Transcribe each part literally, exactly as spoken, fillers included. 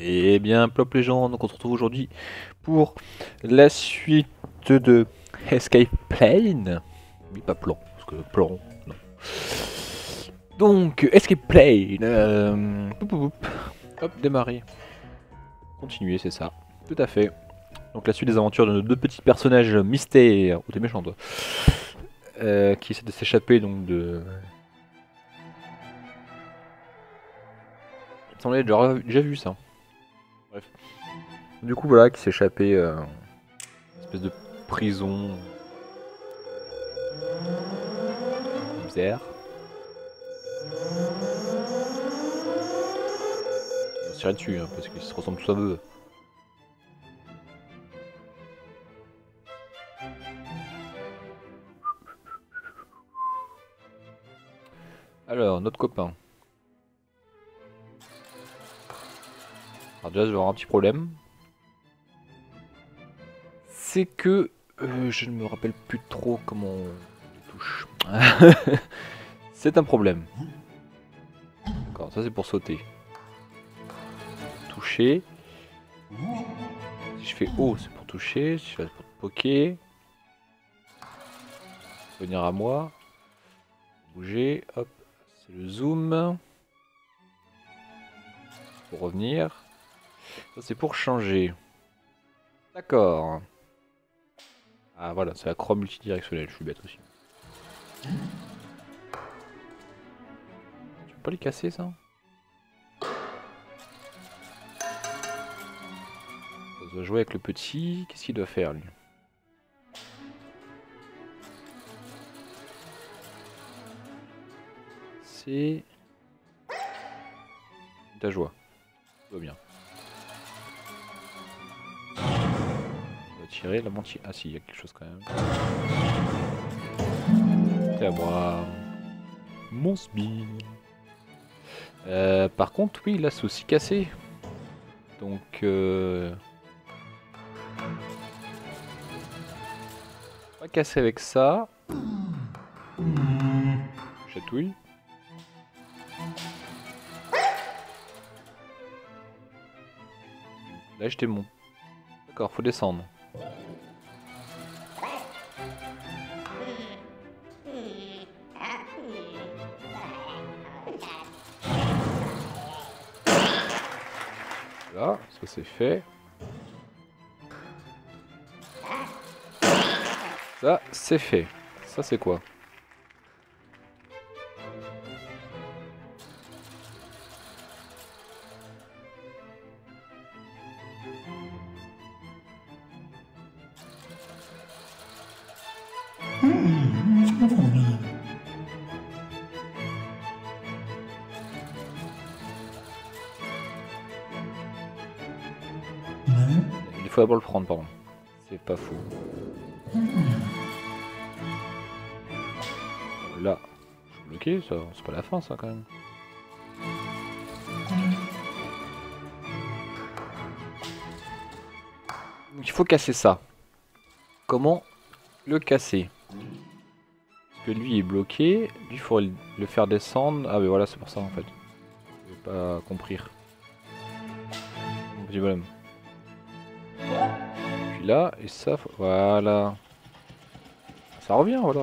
Et bien, Plop les gens, donc on se retrouve aujourd'hui pour la suite de Escape Plane. Oui, pas plan, parce que plan, non. Donc, Escape Plane. Euh... Poup, poup, poup. Hop, démarrer. Continuer, c'est ça. Tout à fait. Donc la suite des aventures de nos deux petits personnages mystères. Ou t'es méchant, toi. Euh, qui essaient de s'échapper donc de... Il me semblait déjà, déjà vu ça. Bref. Du coup, voilà, qui s'échappait... Euh... Une espèce de prison... Bizarre. On se tirait dessus, hein, parce qu'ils se ressemblent tous à eux. Alors, notre copain. Alors déjà, je vais avoir un petit problème. C'est que... Euh, je ne me rappelle plus trop comment on touche. C'est un problème. D'accord, ça c'est pour sauter. Toucher. Si je fais haut, c'est pour toucher. Si je fais pour poker. Venir à moi. Bouger. Hop. C'est le zoom. Pour revenir. Ça c'est pour changer. D'accord. Ah voilà, c'est la croix multidirectionnelle. Je suis bête aussi. Tu peux pas les casser ça? On doit jouer avec le petit. Qu'est-ce qu'il doit faire lui? C'est... Ta joie. Tout va bien. On va tirer la mentille. Ah si, il y a quelque chose quand même. C'est à moi. Mon spin. Euh, par contre, oui, là c'est aussi cassé. Donc... Euh... On va casser avec ça. Chatouille. Là j'étais mon... D'accord, faut descendre. Voilà, ça c'est fait. Ça c'est fait. Ça c'est quoi? Il faut d'abord le prendre, pardon. C'est pas fou. Là, je suis bloqué, ça, c'est pas la fin ça quand même. Donc il faut casser ça. Comment le casser? Parce que lui est bloqué, lui il faut le faire descendre. Ah mais voilà, c'est pour ça en fait. Je n'ai pas compris. Mon petit bonhomme. Puis là, et ça, voilà. Ça revient, voilà.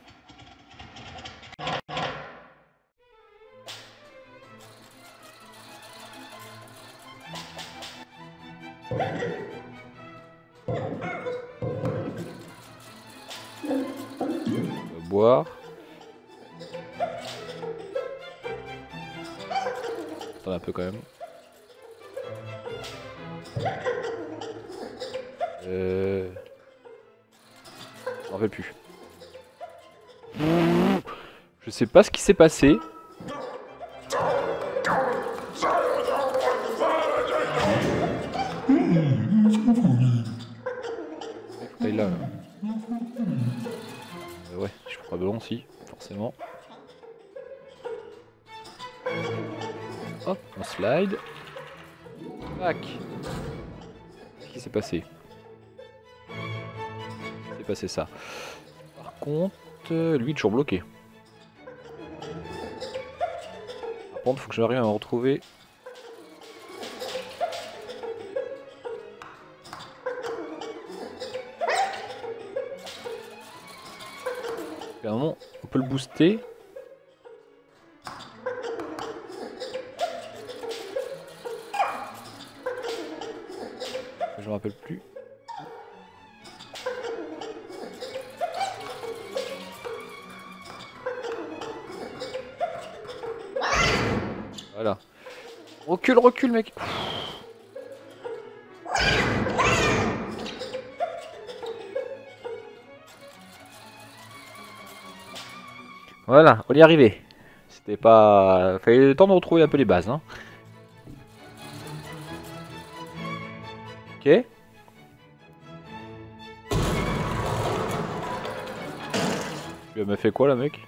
On va boire. Attends un peu quand même. Euh... Je m'en rappelle plus. Je sais pas ce qui s'est passé. Là, là. Euh, ouais, je crois bien si, forcément. Hop, on slide. Tac. Qu'est-ce qui s'est passé? C'est passé ça. Par contre, lui est toujours bloqué. Par contre, faut que j'arrive à me retrouver. qu'à un moment, on peut le booster. Je me rappelle plus. Voilà. Recule, recule, mec. Voilà, on y est arrivé. C'était pas... Fallait le temps de retrouver un peu les bases, hein. Ok. Il m'a fait quoi, là, mec?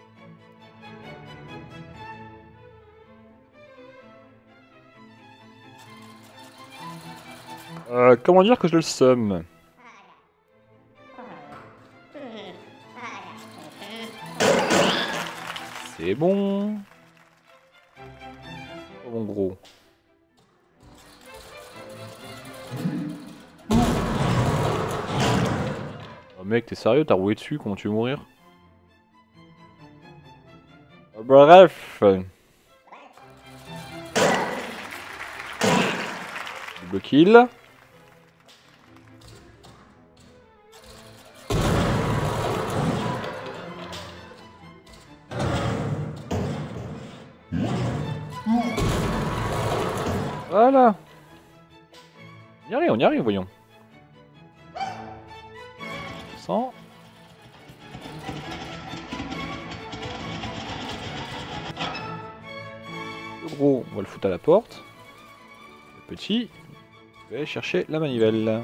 Euh, comment dire que je le somme? C'est bon. Oh mon gros. Oh mec, t'es sérieux? T'as roulé dessus? Comment tu veux mourir? Oh, bref. Double kill. Voilà. On y arrive, on y arrive, voyons. cent. Le gros, on va le foutre à la porte. Le petit, je vais aller chercher la manivelle.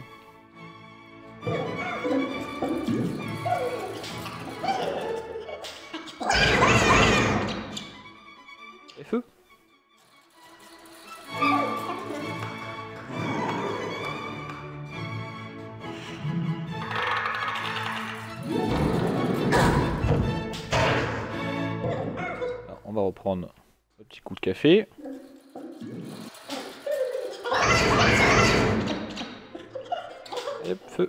Et feu. Alors, on va reprendre un petit coup de café. Et feu.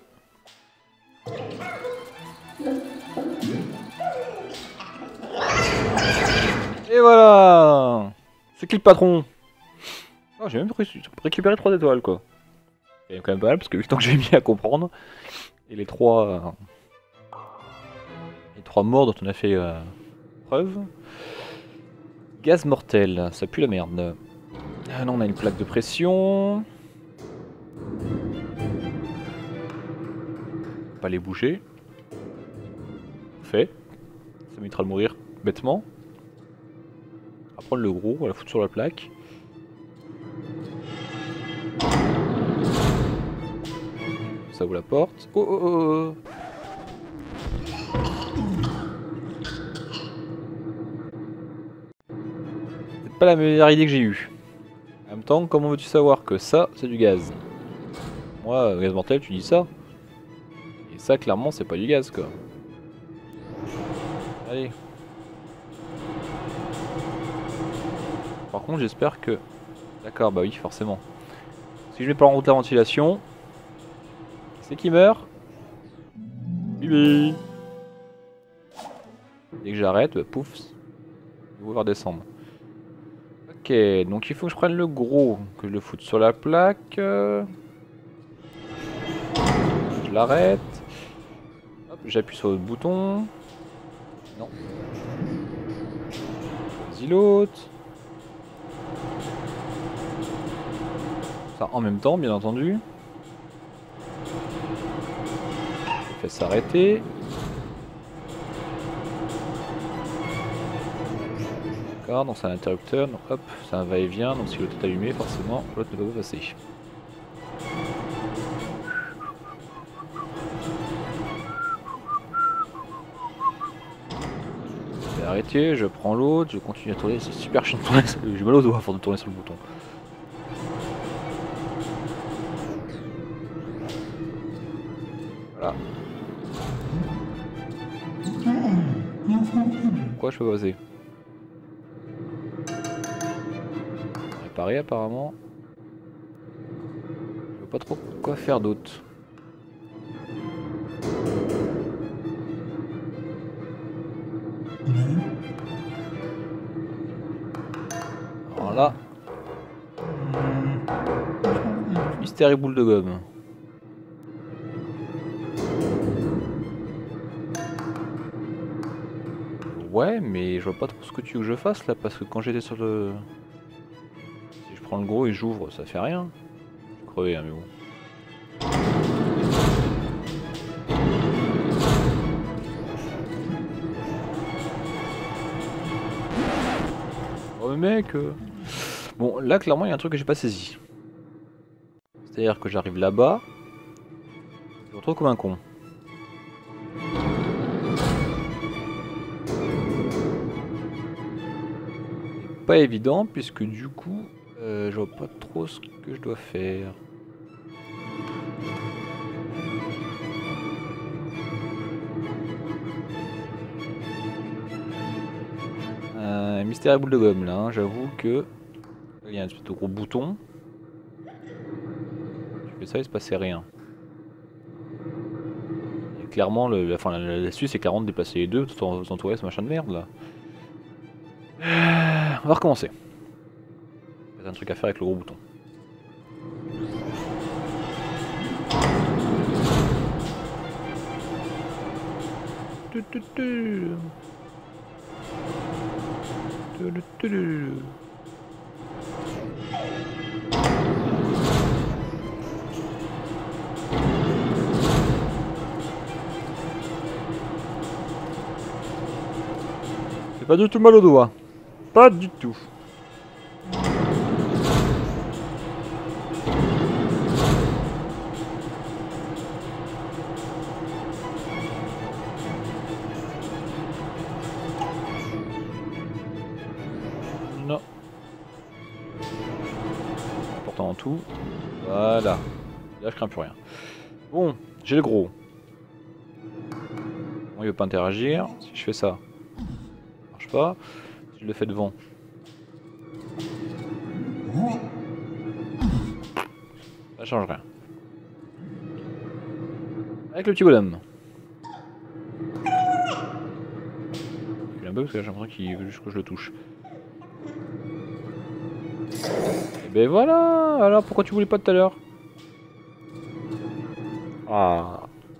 Et voilà. C'est qui le patron? Oh, j'ai même récupéré trois étoiles, quoi. C'est quand même pas mal, parce que vu le temps que j'ai mis à comprendre, et les trois... Euh, les trois morts dont on a fait euh, preuve. Gaz mortel, ça pue la merde. Ah non, on a une plaque de pression. Pas les bouger. Fait. Ça m'évitera de mourir bêtement. On va prendre le gros, on va la foutre sur la plaque. Ça ouvre la porte. Oh oh oh. C'est pas la meilleure idée que j'ai eue. En même temps, comment veux-tu savoir que ça, c'est du gaz? Moi, gaz mortel, tu dis ça. Et ça, clairement, c'est pas du gaz, quoi. Allez. Par contre, j'espère que... D'accord, bah oui, forcément. Si je mets pas en route la ventilation... C'est qui meurt? Bibi. Dès que j'arrête, bah, pouf. Il va redescendre. Ok, donc il faut que je prenne le gros, que je le foute sur la plaque. Je l'arrête. J'appuie sur le bouton. Non. Vas-y l'autre. Ça en même temps, bien entendu. Je fais s'arrêter. D'accord, donc c'est un interrupteur, donc hop, c'est un va-et-vient, donc si l'autre est allumé, forcément, l'autre ne peut pas passer. Je vais arrêter, je prends l'autre, je continue à tourner, c'est super chiant de tourner, j'ai mal aux doigts avant de tourner sur le bouton. Voilà. Pourquoi je peux pas passer? Réparer apparemment. Je vois pas trop quoi faire d'autre. Alors là... Mystère et boule de gomme. Ouais, mais je vois pas trop ce que tu veux que je fasse là, parce que quand j'étais sur le... Si je prends le gros et j'ouvre, ça fait rien. Je suis crevé, hein, mais bon. Oh mec euh... Bon, là clairement il y a un truc que j'ai pas saisi. C'est-à-dire que j'arrive là-bas, je me retrouve comme un con. Pas évident puisque du coup euh, je vois pas trop ce que je dois faire. Euh, mystère à boule de gomme là, hein, j'avoue que il y a un petit de gros bouton. Tu fais ça, il se passait rien. Et clairement, le, la, enfin, l'astuce c'est clairement de déplacer les deux tout en entourer ce machin de merde là. Euh, on va recommencer. Il y a un truc à faire avec le gros bouton. Tu, tu, tu. Tu, tu, tu. C'est pas du tout mal au doigt. Pas du tout. Non. Important en tout. Voilà. Là je crains plus rien. Bon, j'ai le gros. Bon, il veut pas interagir. Si je fais ça, ça marche pas. Si je le fais devant. Ça change rien. Avec le petit golem. Je un peu parce que j'ai l'impression qu'il veut juste que je le touche. Et ben voilà. Alors pourquoi tu voulais pas tout à l'heure? Ah.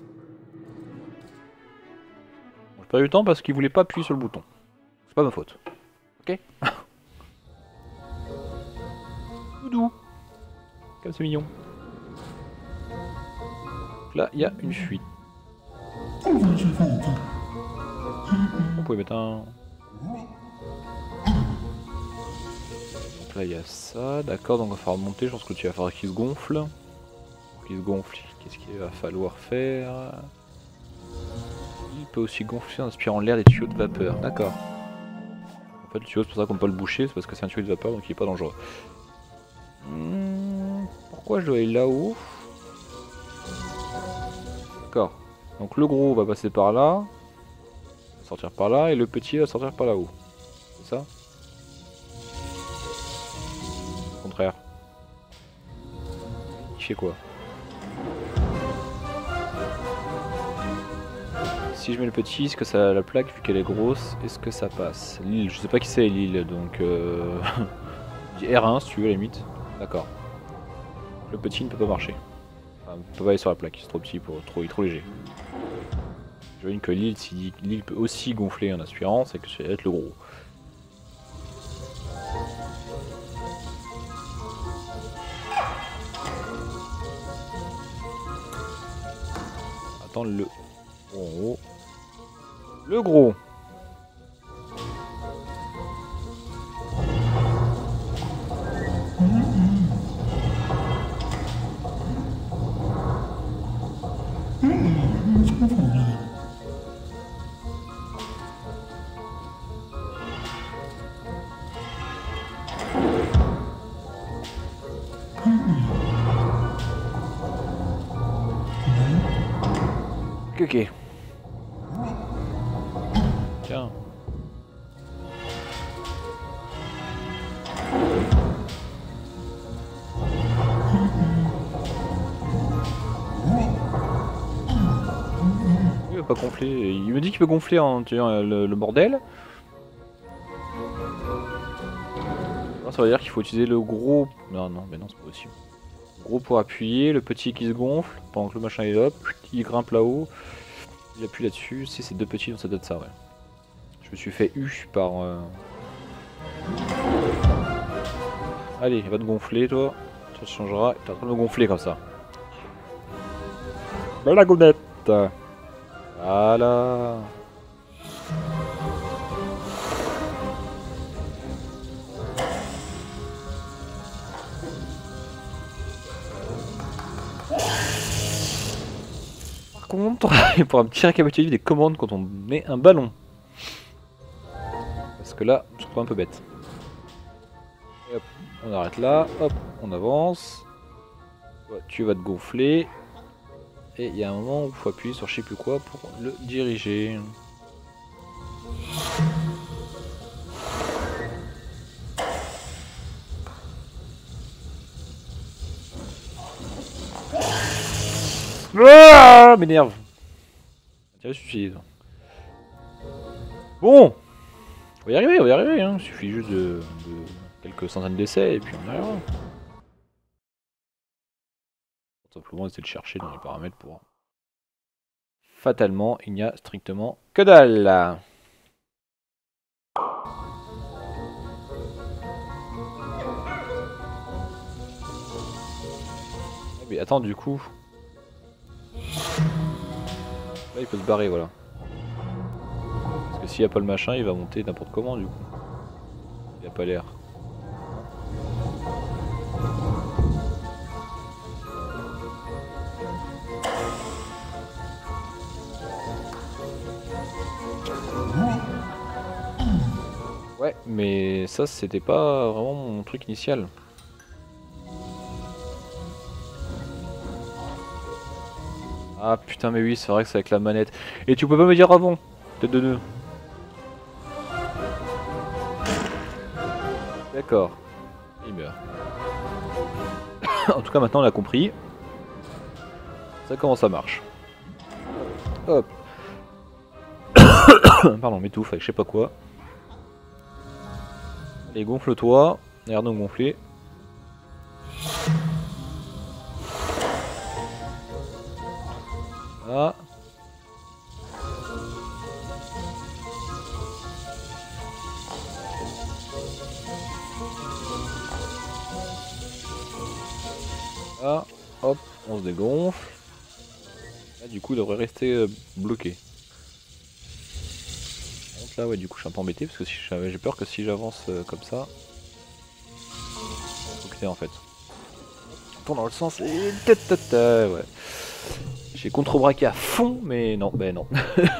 Bon, j'ai pas eu le temps parce qu'il voulait pas appuyer sur le bouton. C'est pas ma faute. Ok. Doudou. Comme c'est mignon. Donc là, il y a une fuite. On pouvait mettre un... Donc là, il y a ça. D'accord, donc on va falloir monter. Je pense que tu vas falloir qu'il se gonfle. Pour qu'il se gonfle, qu'est-ce qu'il va falloir faire? Il peut aussi gonfler en aspirant l'air des tuyaux de vapeur. D'accord. En fait, le tuyau, c'est pour ça qu'on peut pas le boucher. C'est parce que c'est un tuyau de vapeur, donc il est pas dangereux. Hmm, pourquoi je dois aller là-haut? D'accord. Donc le gros va passer par là, va sortir par là, et le petit va sortir par là-haut. C'est ça? Au contraire. Il fait quoi? Si je mets le petit, est-ce que ça, la plaque, vu qu'elle est grosse, est-ce que ça passe? L'île, je sais pas qui c'est l'île, donc... Euh... je dis R un si tu veux, à la limite. D'accord. Le petit ne peut pas marcher. Enfin, ne peut pas aller sur la plaque, c'est trop petit, pour trop, il est trop léger. J'imagine que l'île, si l'île peut aussi gonfler en aspirant, c'est que ça va être le gros. Attends, le... Oh. Le gros. Ok, ok. Tiens. Il veut peut pas gonfler. Il me dit qu'il peut gonfler en tuant le, le bordel. Alors, ça veut dire qu'il faut utiliser le gros... Non, non, mais non, c'est pas possible. Le gros pour appuyer, le petit qui se gonfle, pendant que le machin est hop, il grimpe là-haut. Il appuie là-dessus. Si c'est deux petits, donc ça doit être ça, ouais. Je me suis fait U par... Euh... Allez, va te gonfler, toi. Ça changera. T'es en train de me gonfler comme ça. Belle goulette. Voilà. Par contre, il pourra me tirer récapitulatif des commandes quand on met un ballon. Parce que là, je trouve un peu bête. Et hop, on arrête là. Hop, on avance. Ouais, tu vas te gonfler. Et il y a un moment où il faut appuyer sur je sais plus quoi pour le diriger. Ah, m'énerve. Suicide. Bon, on va y arriver, on va y arriver. Hein. Il suffit juste de, de quelques centaines d'essais et puis on y arrivera. Simplement essayer de chercher dans les paramètres pour... Fatalement, il n'y a strictement que dalle. Mais attends, du coup... Là, il peut se barrer, voilà. Parce que s'il n'y a pas le machin, il va monter n'importe comment, du coup. Il n'y a pas l'air. Ouais, mais ça, c'était pas vraiment mon truc initial. Ah putain, mais oui, c'est vrai que c'est avec la manette. Et tu peux pas me dire avant, tête de nœud. D'accord. Il meurt. En tout cas, maintenant on a compris. Ça, comment ça marche. Hop. Pardon, m'étouffe avec je sais pas quoi. Allez, gonfle-toi. Regarde nous gonfler. Ah. Ah, hop, on se dégonfle. Là, du coup, il devrait rester euh, bloqué. Donc là, ouais, du coup, je suis un peu embêté parce que si j'ai peur que si j'avance euh, comme ça, faut que en fait. Tourne dans le sens et ouais. J'ai contrebraqué à fond, mais non, ben non.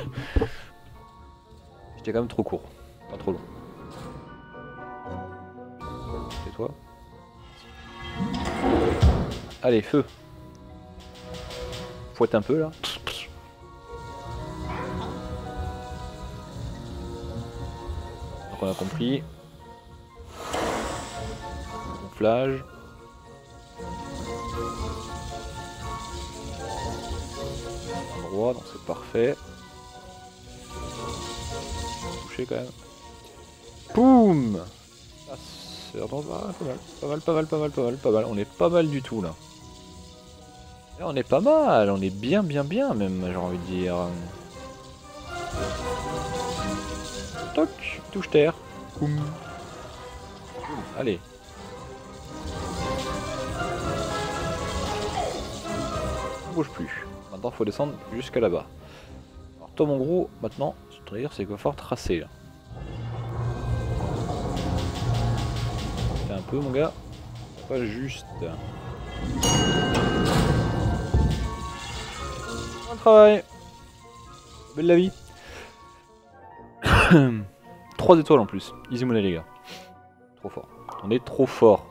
J'étais quand même trop court, pas trop long. C'est toi. Allez, feu. Fouette un peu là. Donc on a compris. Gonflage. Endroit, donc c'est parfait. Touché quand même. Boum. Ah, c'est pas mal, pas mal, pas mal, pas mal, pas mal, pas mal. On est pas mal du tout là. Là, on est pas mal, on est bien, bien, bien même, j'ai envie de dire. Toc, touche terre. Boum. Allez. On bouge plus. Maintenant, faut descendre jusqu'à là-bas. Alors, toi, mon gros, maintenant, ce que je voudrais dire, c'est qu'il va falloir tracer là. Fais un peu, mon gars. Pas juste. Bon travail. Belle la vie. trois étoiles en plus. Easy money, les gars. Trop fort. On est trop fort.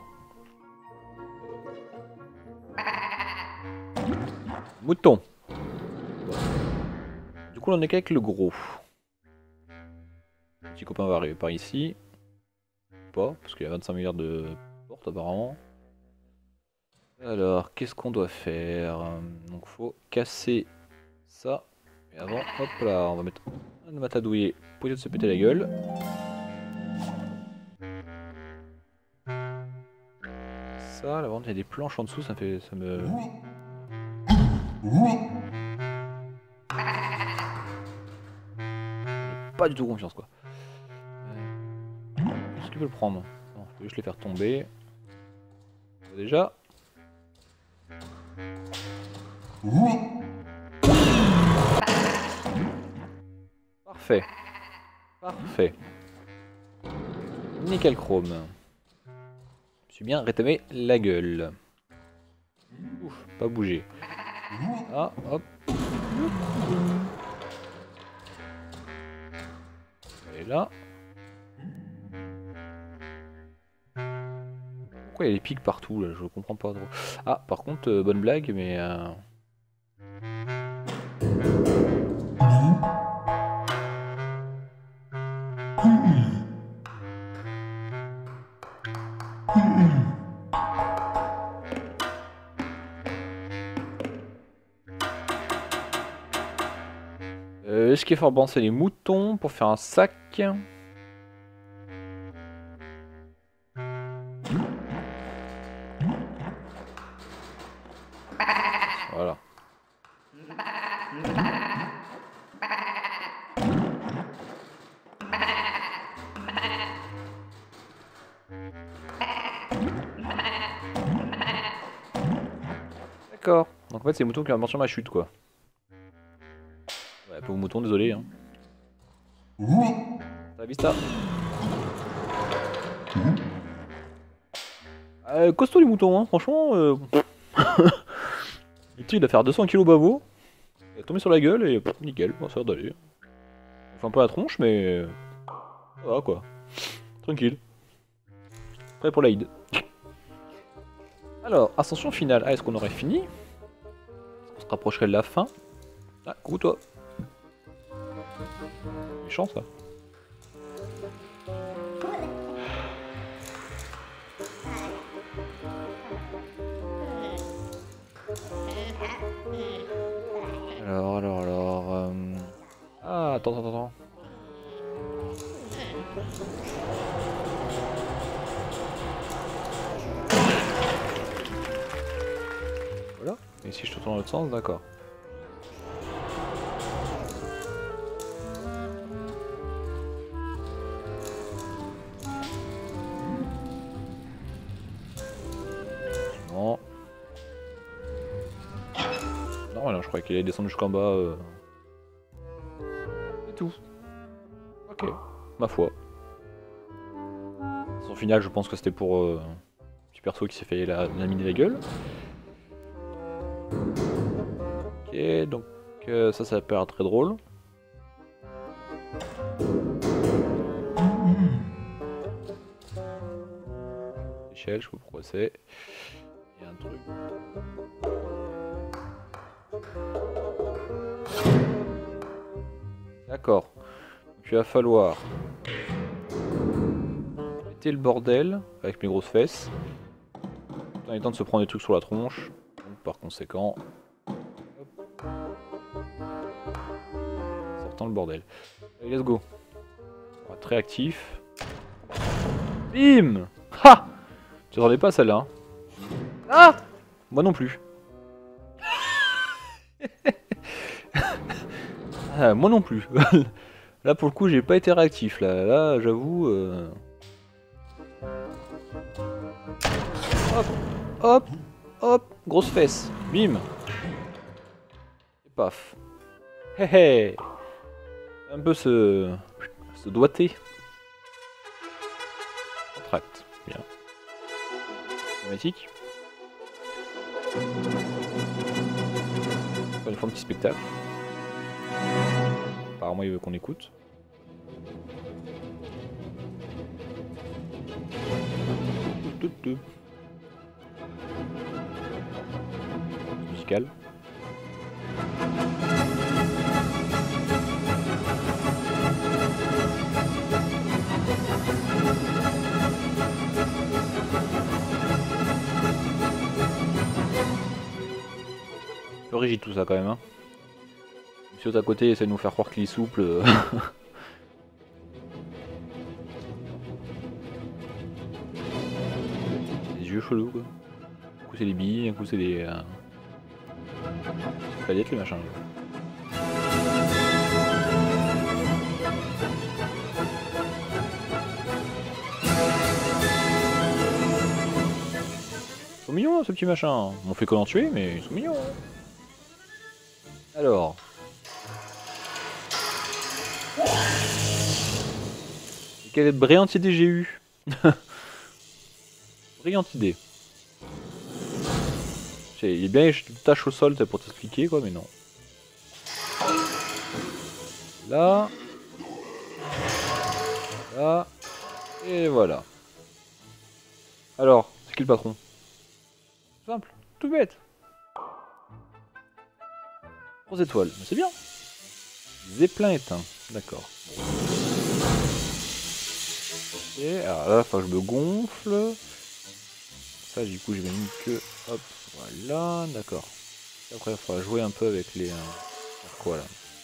Mouton. Du coup, on en est qu'avec le gros. Le petit copain va arriver par ici. Pas, parce qu'il y a vingt-cinq milliards de portes apparemment. Alors, qu'est-ce qu'on doit faire? Donc, faut casser ça Et avant, hop là, on va mettre un matadouiller pour essayer de se péter la gueule. Ça, là, il y a des planches en dessous, ça fait. ça me. Pas du tout confiance quoi. Est-ce qu'il peut le prendre? Non, je vais juste les faire tomber. Déjà. Parfait. Parfait. Nickel chrome. Je me suis bien rétamé la gueule. Ouf, pas bouger. Ah, hop. Et là. Pourquoi il y a des pics partout là? Je comprends pas trop. Ah, par contre, euh, bonne blague, mais. Euh... Euh, ce qui est fort bon, c'est les moutons pour faire un sac. Voilà. D'accord. Donc en fait c'est les moutons qui ont sur ma chute quoi. Ouais, pauvre mouton, désolé. Hein. Ça vista. Euh, costaud les moutons, hein, franchement. Euh... il doit faire deux cents kilos bavo. Il est tombé sur la gueule et pff, nickel, bon, ça va d'aller. On fait un peu la tronche, mais. Voilà quoi. Tranquille. Prêt pour l'aide. Alors, ascension finale. Ah, est-ce qu'on aurait fini? On se rapprocherait de la fin. Ah, coucou toi. Méchant ça. Alors, alors, alors... Euh... Ah, attends, attends, attends. Voilà. Et si je te tourne dans l'autre sens, d'accord. Non. Non, voilà, je croyais qu'il allait descendre jusqu'en bas. Euh... C'est tout. Ok, ma foi. Son final, je pense que c'était pour euh, un petit perso qui s'est fait la, la mine de la gueule. Ok, donc euh, ça, ça va paraître très drôle. Échelle, je sais pas pourquoi c'est. Il y a un truc. D'accord. Donc il va falloir péter le bordel avec mes grosses fesses. En étant de se prendre des trucs sur la tronche. Donc par conséquent. Hop. Sortant le bordel. Allez, let's go. On va être très actif. Bim! Ha! Tu t'attendais pas à celle-là. Hein. Ah! Moi non plus. Ah, moi non plus. Là pour le coup j'ai pas été réactif là, là j'avoue. Euh... Hop, hop, hop, grosse fesse, bim. Et paf. Hé hé. Un peu ce, ce doigté. Contract, bien. Automatique. Encore une fois un petit spectacle. Apparemment il veut qu'on écoute. Musical. Un peu rigide tout ça quand même hein. saute à côté et essaie de nous faire croire qu'il est souple. Des yeux chelous quoi. Un coup c'est des billes, un coup c'est des... Euh... paillettes les machins. Ils sont mignons hein, ce petit machin. On fait qu'en tuer mais ils sont mignons. Hein. Alors... Quelle brillante idée j'ai eu. Brillante idée. Il est bien, je tâche au sol pour t'expliquer quoi, mais non. Là. Là. Et voilà. Alors, c'est qui le patron? Simple, tout bête. Trois étoiles, c'est bien. Zeppelin éteint, d'accord. Et alors là, faut que je me gonfle. Ça, du coup, j'imagine que. Hop, voilà, d'accord. Après, il faudra jouer un peu avec les. Euh, quoi là?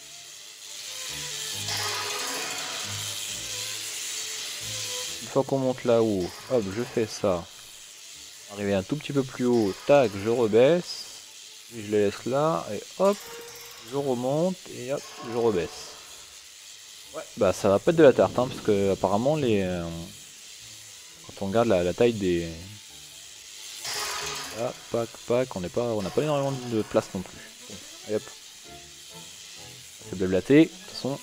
Une fois qu'on monte là-haut, hop, je fais ça. Arriver un tout petit peu plus haut, tac, je rebaisse. Et je les laisse là, et hop, je remonte, et hop, je rebaisse. Ouais, bah ça va pas être de la tarte, hein, parce que apparemment les. Euh, quand on regarde la, la taille des. Là, pack, pack, on n'est pas, on n'a pas énormément de place non plus. Bon, allez hop. C'est blablaté, de toute façon.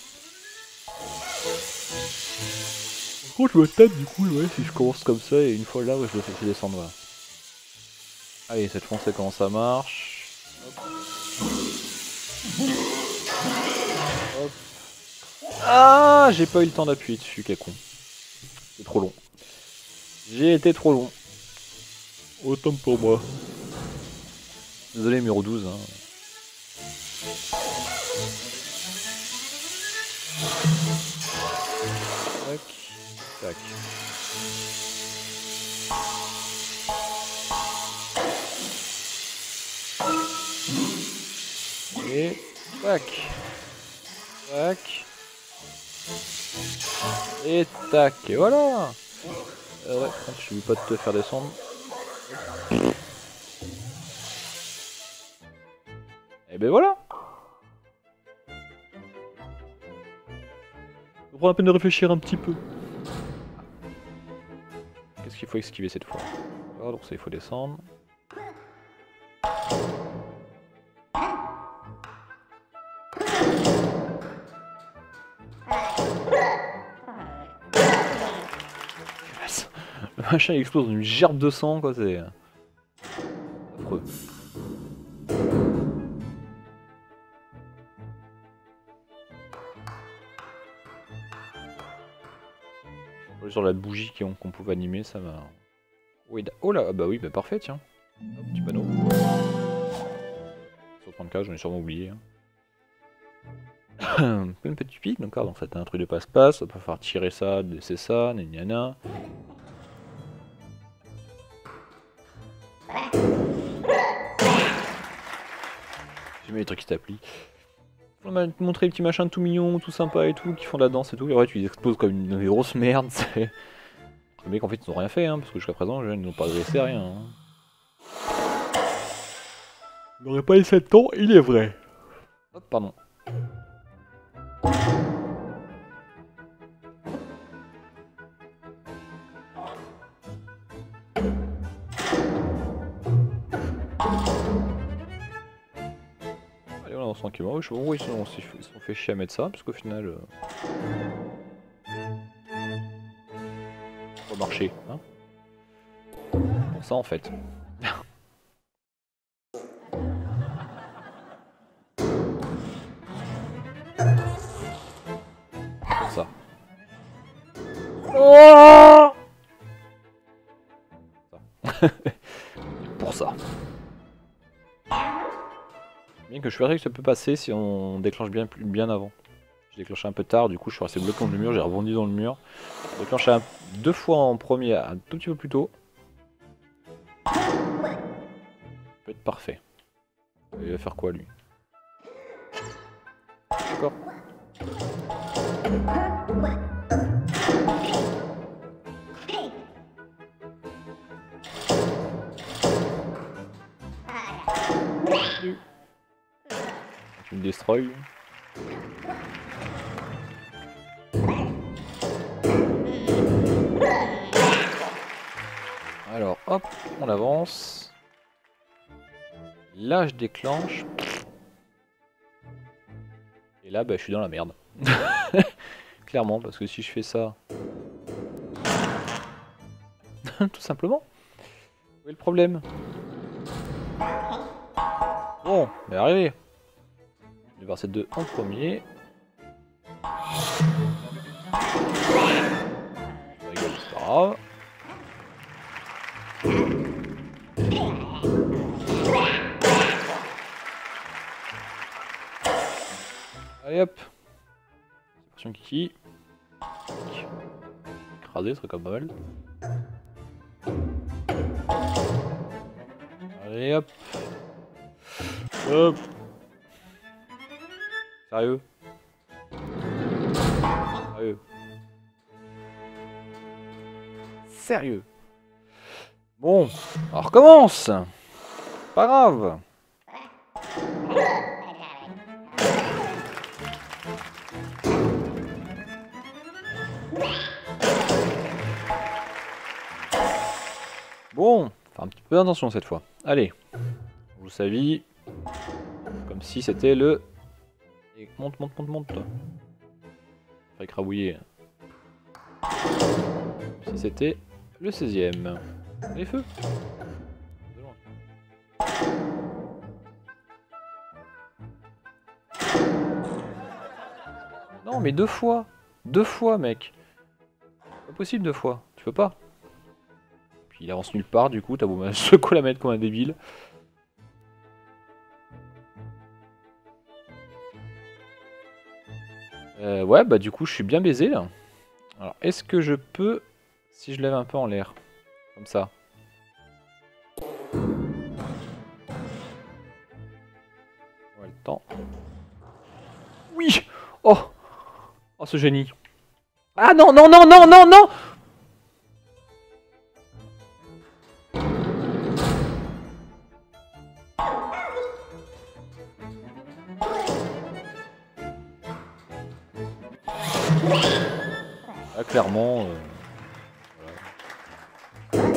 Par contre, je me tape du coup, ouais, si je commence comme ça et une fois là, ouais, je le fais descendre. Voilà. Allez, cette fois, on sait comment ça marche. Hop. Hop. Ah, j'ai pas eu le temps d'appuyer dessus, quel con. C'est trop long. J'ai été trop long. Autant pour moi. Désolé, numéro douze. Hein. Tac, tac. Et tac. Tac. Et tac. Et voilà. Euh, ouais, je ne veux pas te faire descendre. Et ben voilà. On prend la peine de réfléchir un petit peu. Qu'est-ce qu'il faut esquiver cette fois? Alors, donc ça il faut descendre. Le machin il explose dans une gerbe de sang quoi, c'est affreux. Sur la bougie qu'on pouvait animer, ça va. Oui, oh là, bah oui, bah parfait, tiens. Hop, petit panneau. cent trente-quatre, j'en ai sûrement oublié. Hein. Plein de petits pics, d'accord, donc ça t'as un truc de passe-passe, on peut faire tirer ça, laisser ça, nanana. J'ai mis les trucs qui t'applient. On m'a montré les petits machins tout mignons, tout sympa et tout, qui font de la danse et tout, et ouais, tu les exploses comme une, une grosse merde, c'est... Les mecs en fait ils n'ont rien fait, hein, parce que jusqu'à présent, ils n'ont pas laissé rien. Hein. Il n'aurait pas eu sept ans, il est vrai. Hop, pardon. Allez, on avance tranquillement. Je sais pas pourquoi ils se sont fait chier à mettre ça, parce qu'au final... Euh... ça va marcher, hein. Pour ça en fait. Pour ça. Oh pour ça. Bien que je verrai que ça peut passer si on déclenche bien, bien avant. J'ai déclenché un peu tard, du coup je suis resté bloqué dans le mur, j'ai rebondi dans le mur. J'ai déclenché un, deux fois en premier, un tout petit peu plus tôt. Ça peut être parfait. Il va faire quoi lui? D'accord. Tu me destroy. Alors hop, on avance. Là je déclenche. Et là bah, je suis dans la merde. Clairement, parce que si je fais ça... Tout simplement. Où est le problème? Bon, on est arrivé. Je vais voir cette deux en premier. On rigole, c'est pas grave. Allez hop. Attention Kiki. Écrasé, ce serait quand même pas mal. Allez hop. Hop. Sérieux? Sérieux? Sérieux? Bon, on recommence. Pas grave. Bon, faire un petit peu d'attention cette fois. Allez, vous savez, comme si c'était le... Et monte, monte, monte, monte, toi. Faut écrabouiller. Comme si c'était le seizième. Les feux. Non, mais deux fois. Deux fois, mec. Pas possible deux fois. Tu peux pas. Puis il avance nulle part, du coup, t'as beau secouer la mettre comme un débile. Euh, ouais, bah du coup, je suis bien baisé, là. Alors, est-ce que je peux... Si je lève un peu en l'air. Comme ça. Ouais, le temps. Oui! Oh! Oh, ce génie. Ah non, non, non, non, non, non! Ah, clairement... Euh... Voilà.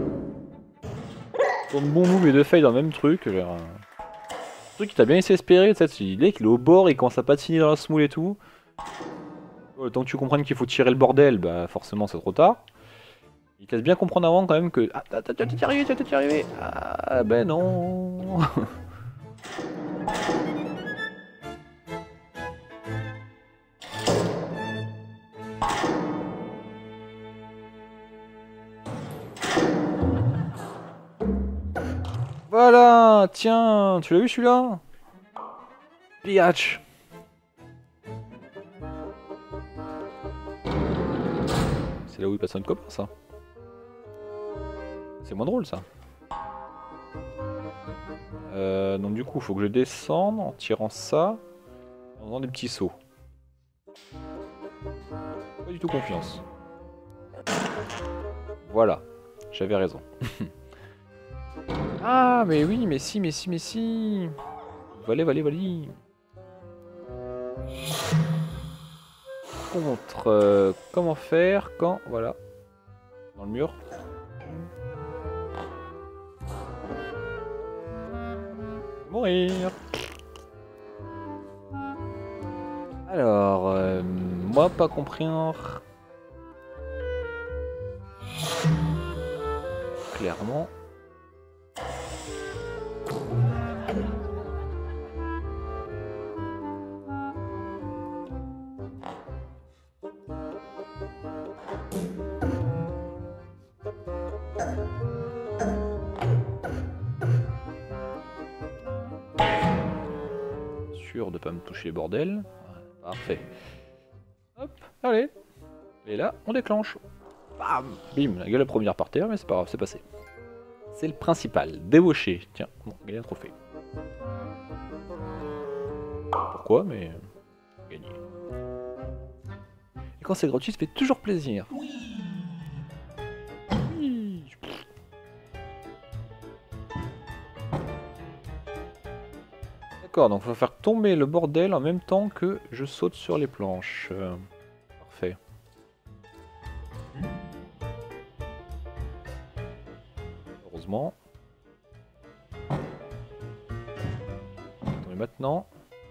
Comme bon move et deux failles dans le même truc. Genre, un truc qui t'a bien essayé espérer, tu sais, l'idée qu'il est au bord, il commence à patiner dans la smoule et tout. Le temps que tu comprennes qu'il faut tirer le bordel, bah forcément c'est trop tard. Il te laisse bien comprendre avant quand même que... Ah, tu vas t'y arriver, tu vas t'y arriver. Ah, ben non. Voilà, tiens, tu l'as vu celui-là? Biatch. C'est là où il passe un copain, ça. C'est moins drôle, ça. Euh, donc du coup, il faut que je descende en tirant ça, en faisant des petits sauts. Pas du tout confiance. Voilà, j'avais raison. Ah, mais oui, mais si, mais si, mais si. Valé, valé, valé. Contre, euh, comment faire quand, voilà, dans le mur. Mourir. Alors, euh, moi pas comprendre. Clairement. Sûr de pas me toucher les bordels. Parfait. Hop, allez. Et là, on déclenche. Bam, bim, la gueule la première par terre, mais c'est pas grave, c'est passé. C'est le principal, débauché. Tiens, bon, gagné un trophée. Pourquoi, mais Gagné. Et quand c'est gratuit, ça fait toujours plaisir. Oui. D'accord, donc il faut faire tomber le bordel en même temps que je saute sur les planches. Euh, parfait. Heureusement. Attendez, maintenant.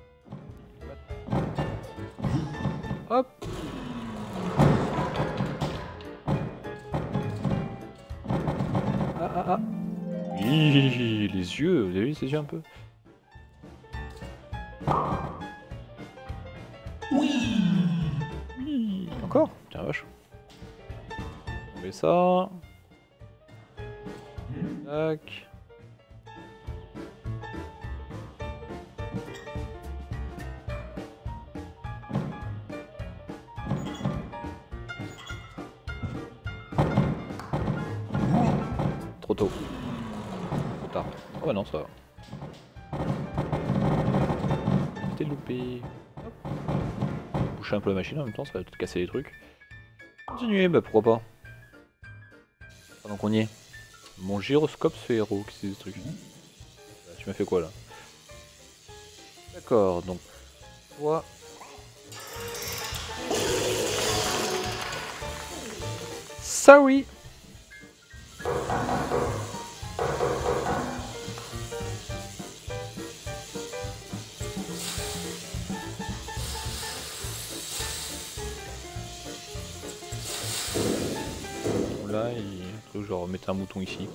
Hop. Ah ah ah. Oui, les yeux, vous avez vu ces yeux un peu? Oui. Oui. Encore? Tiens vache. On met ça. Tac. Trop tôt. Trop tard. Oh bah non, ça va. C'était loupé. Hop. Boucher un peu la machine en même temps, ça va peut-être casser les trucs. Continuer, bah pourquoi pas. Pendant qu'on y est. Mon gyroscope sphéro, qu'est-ce que c'est ce truc? Bah, tu m'as fait quoi là? D'accord, donc. Toi. Ça oui! Là, il faut genre mettre un mouton ici.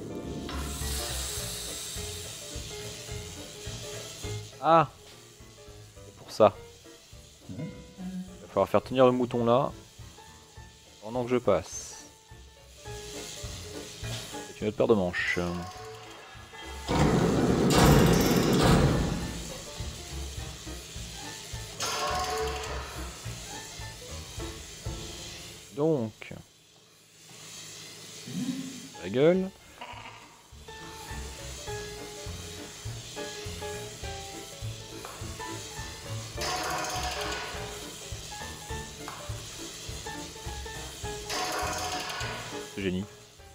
Ah, c'est pour ça. Il va falloir faire tenir le mouton là pendant que je passe. C'est une autre paire de manches. Donc, la gueule. Ce génie.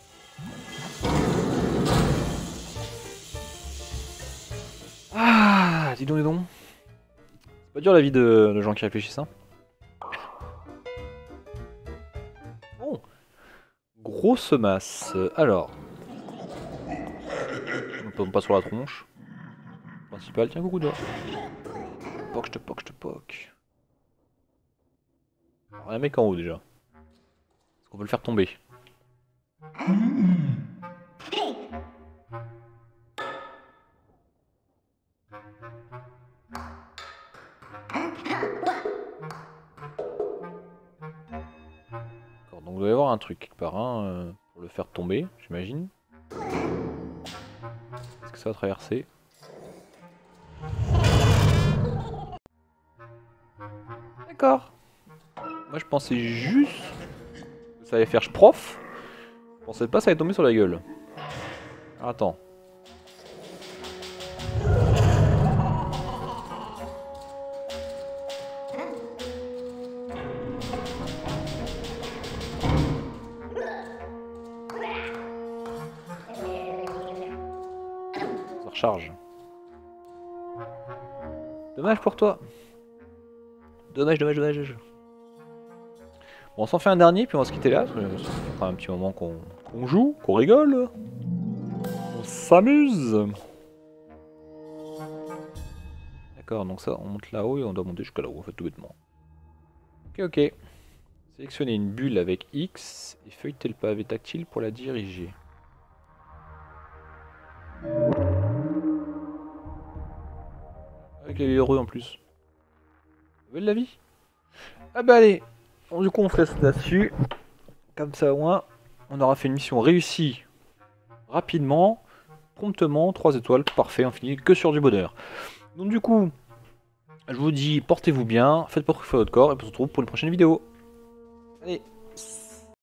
Ah, dis donc, dis donc. C'est pas dur la vie de, de gens qui réfléchissent, hein. Bon. Grosse masse. Alors. On tombe pas sur la tronche. Principal, tiens, coucou toi. Poc, je te poc, je te poc. Alors, il y a un mec en haut déjà. Est-ce qu'on peut le faire tomber? D'accord, donc il doit y avoir un truc quelque part hein, euh, pour le faire tomber, j'imagine. Est-ce que ça va traverser? D'accord. Moi je pensais juste que ça allait faire prof. Je pensais pas que ça allait tomber sur la gueule. Alors, attends. Ça recharge. Dommage pour toi. Dommage, dommage, dommage. Bon, on s'en fait un dernier, puis on va se quitter là. Ça fera un petit moment qu'on qu'on joue, qu'on rigole. On s'amuse. D'accord, donc ça, on monte là-haut et on doit monter jusqu'à là-haut, en fait, tout bêtement. Ok, ok. Sélectionnez une bulle avec X et feuilletez le pavé tactile pour la diriger. Avec les heureux en plus. Vous avez de la vie? Ah bah allez, bon, du coup on reste là-dessus. Comme ça au moins, on aura fait une mission réussie rapidement, promptement, trois étoiles, parfait, on finit que sur du bonheur. Donc du coup, je vous dis, portez-vous bien, faites pas trop votre corps et on se retrouve pour une prochaine vidéo. Allez.